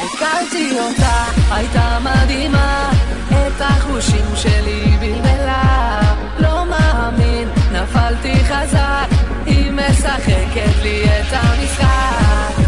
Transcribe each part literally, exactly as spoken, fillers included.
הכרתי אותה, הייתה מדהימה, את החושים שלי בלבלה. לא מאמין, נפלתי חזק, היא משחקת לי את המשחק.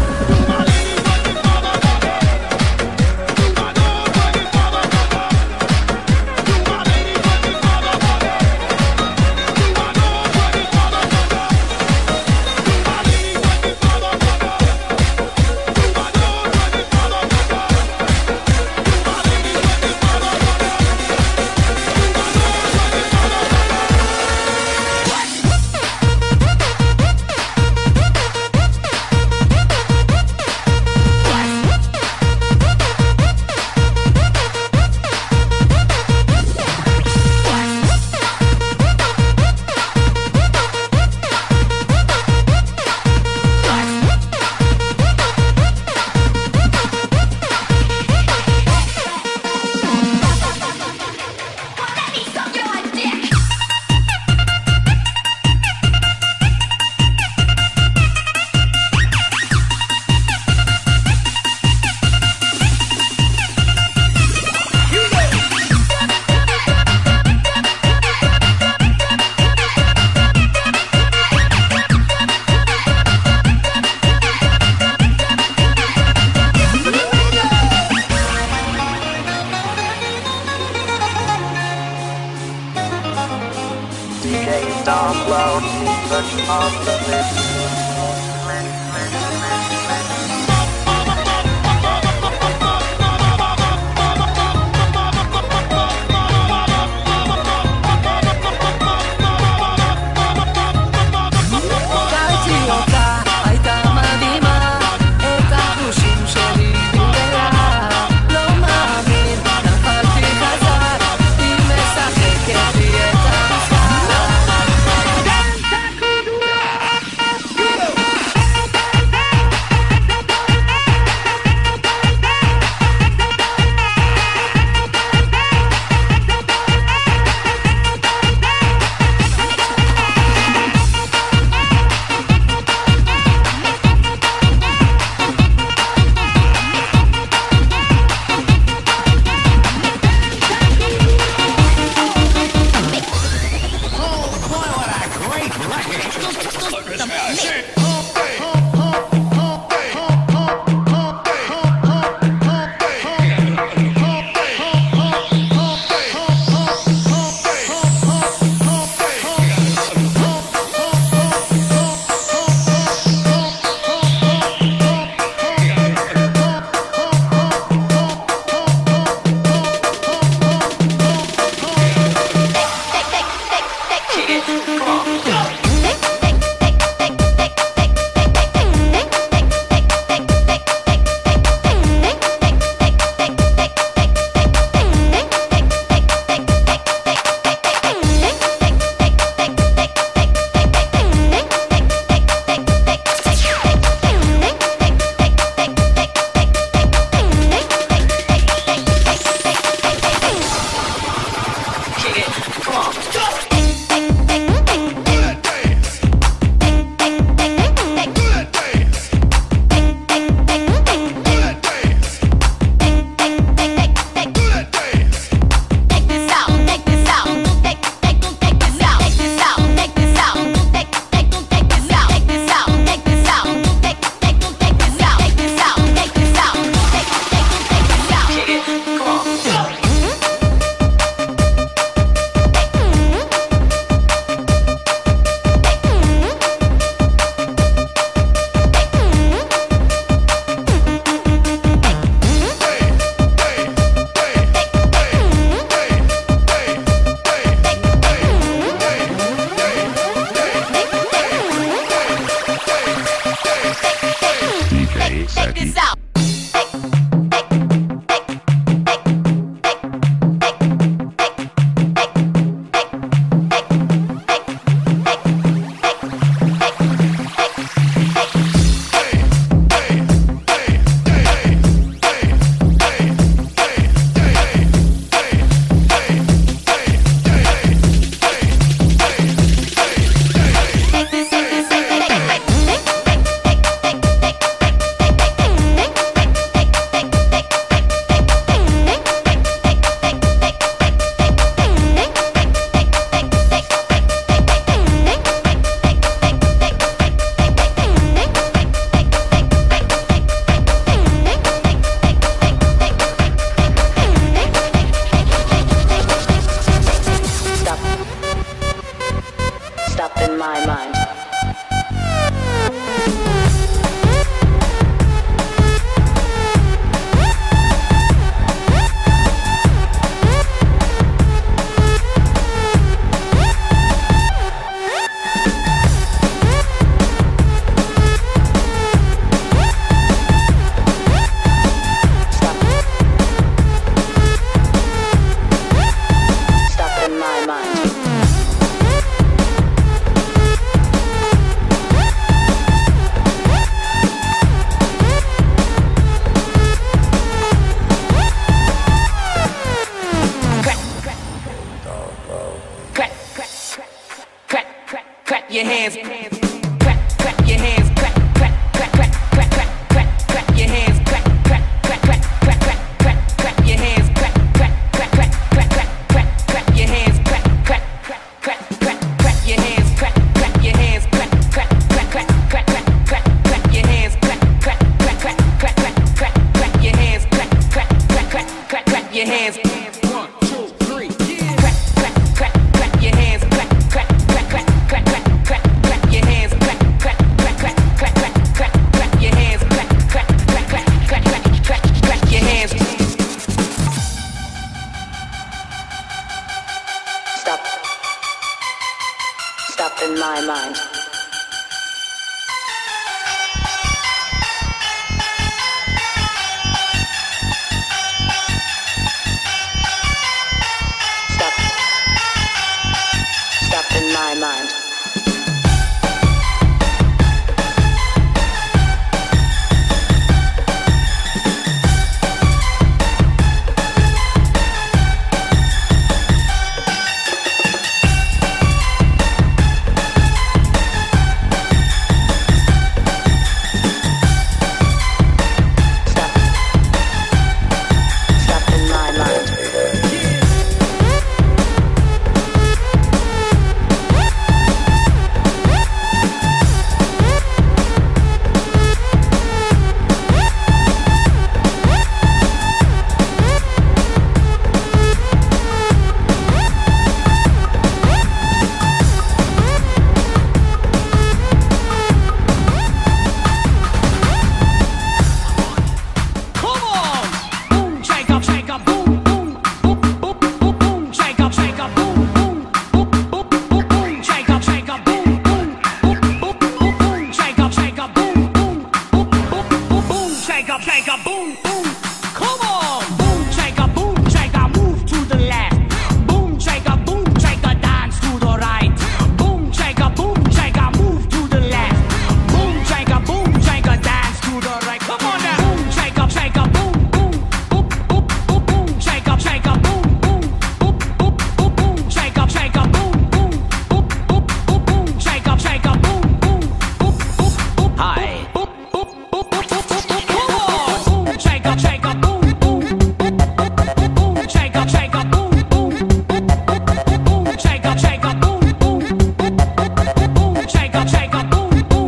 shaka, boom, boom. Come on, boom, shaka, boom, shaka, move to the left. Boom, shaka, boom, shaka, dance to the right. Boom, shaka, boom, shaka, move to the left. Boom, shaka, boom, shaka, dance to the right. Come on now. Boom, shaka, shaka, boom, boom, boop, boop, boop, boom, shaka, shaka, boom, boom, boop, boop, boop, boom, shaka, shaka, boom, boom, boop, boop, boop, boom, shaka, shaka, boom, boom, boop, boop, boop. Hi. Boop, boop, boop, boop, boop, boop. Come on. Boom, shaka, shaka, boom, boom, boop, boop, boom, shaka, shaka, boom, boom, boop, boom, shaka, shaka, boom, boom, boop, boom, shaka, shaka, boom, boom.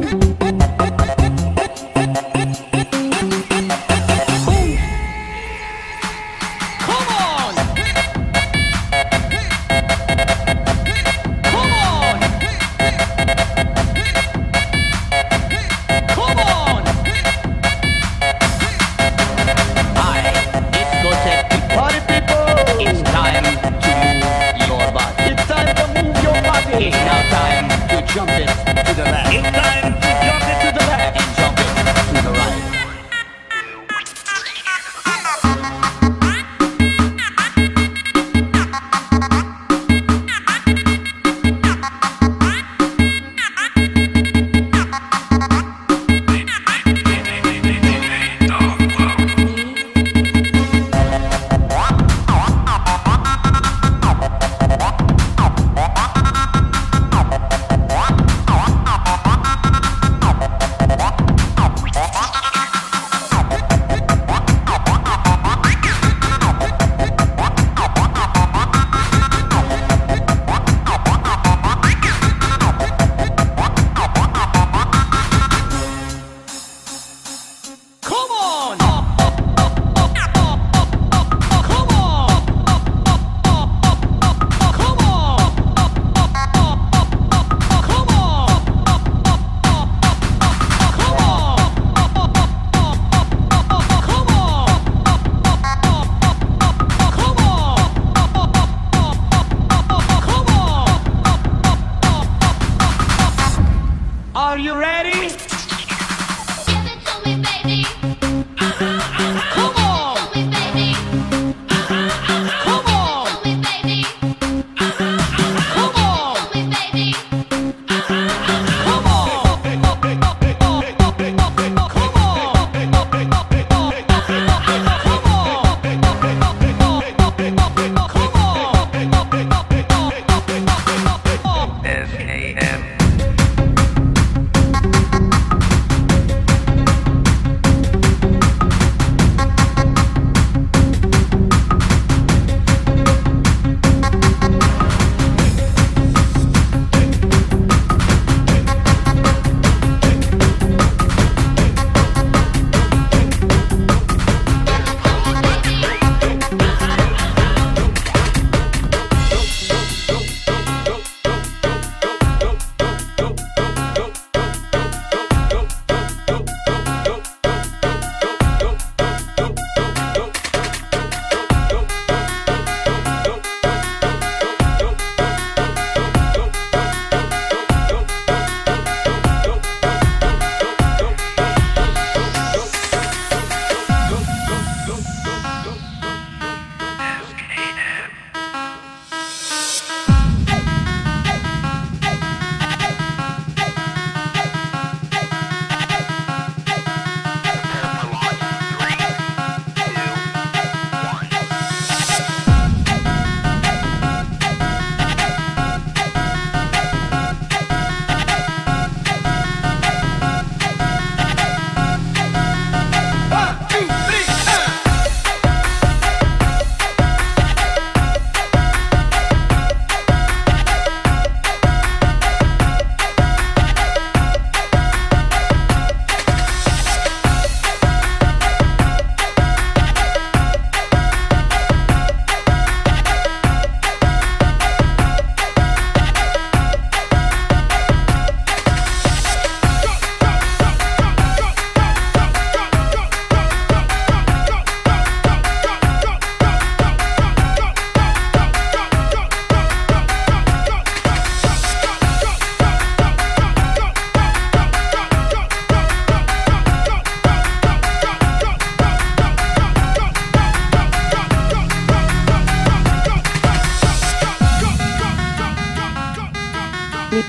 Come on! Come on! Come on! Hi, discotheque party people. It's time to move your body. It's time to move your body. It's now time to jump it to the left. It's time to jump it to the left and jump it to the right.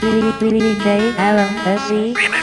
D J L S E.